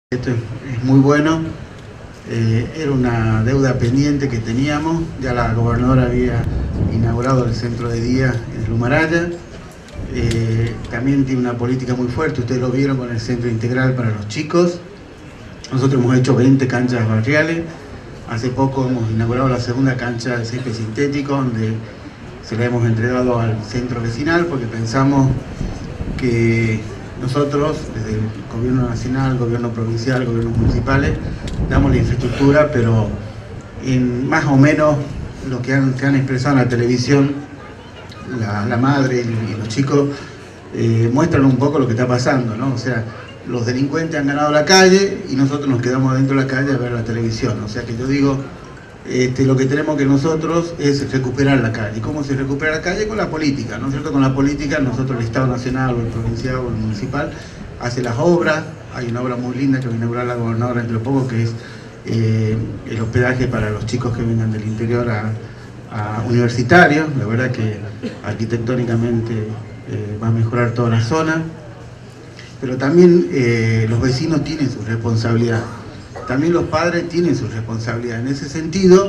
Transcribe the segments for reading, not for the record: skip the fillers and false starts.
Esto es muy bueno, era una deuda pendiente que teníamos, ya la gobernadora había inaugurado el centro de día en Lumaraya, también tiene una política muy fuerte, ustedes lo vieron con el centro integral para los chicos, nosotros hemos hecho 20 canchas barriales, hace poco hemos inaugurado la segunda cancha de césped sintético, donde se la hemos entregado al centro vecinal, porque pensamos que nosotros, desde el gobierno nacional, gobierno provincial, gobiernos municipales, damos la infraestructura, pero en más o menos lo que han expresado en la televisión, la madre y los chicos muestran un poco lo que está pasando, ¿no? O sea, los delincuentes han ganado la calle y nosotros nos quedamos adentro de la calle a ver la televisión. O sea que yo digo, lo que tenemos que nosotros es recuperar la calle. ¿Cómo se recupera la calle? Con la política, ¿no es cierto? Con la política nosotros, el Estado Nacional o el provincial o el municipal, hace las obras. Hay una obra muy linda que va a inaugurar la gobernadora entre poco, que es el hospedaje para los chicos que vengan del interior a universitarios. La verdad que arquitectónicamente va a mejorar toda la zona. Pero también los vecinos tienen su responsabilidad. También los padres tienen su responsabilidad. En ese sentido,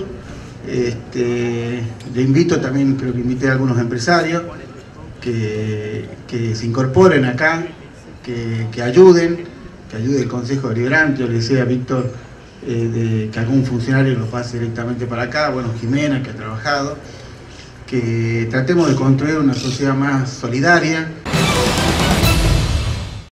le invito también, creo que invité a algunos empresarios que se incorporen acá, que ayuden el Consejo Deliberante. Yo le decía a Víctor que algún funcionario lo pase directamente para acá, bueno, Jimena, que ha trabajado, que tratemos de construir una sociedad más solidaria,